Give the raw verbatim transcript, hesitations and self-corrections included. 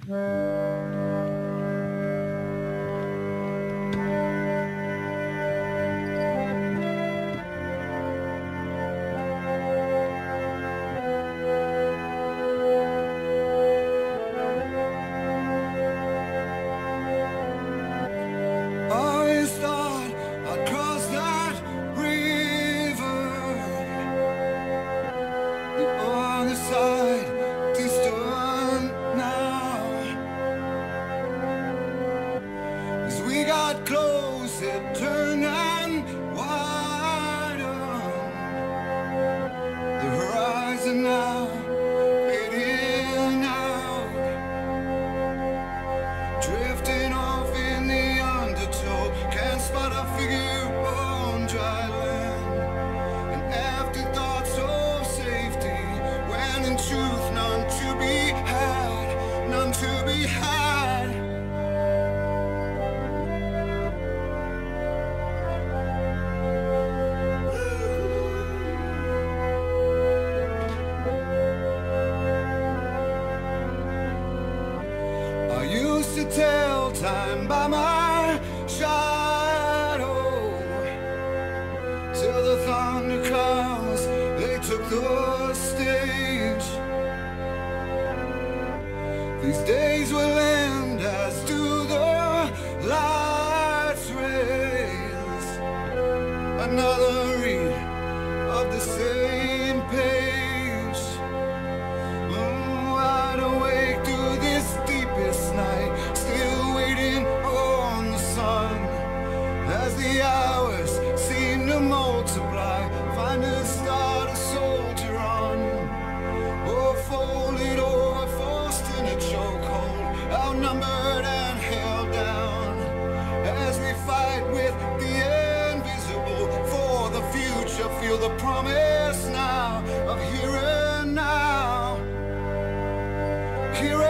Close it, turn and widen. The horizon now fading out, drifting off in the undertow. Can't spot a figure on dry land. An afterthoughts of safety, when in truth none to be had, none to be had. To tell time by my shadow, till the thunder clouds they took the stage. These days will end as do the light's rays. Another read of the same page. Oh, wide awake to this deepest night, still waiting on the sun. As the hours seem to multiply, find a star to soldier on. Or folded or forced in a chokehold, outnumbered and held down. As we fight with the invisible for the future, feel the promise now of here and now. Here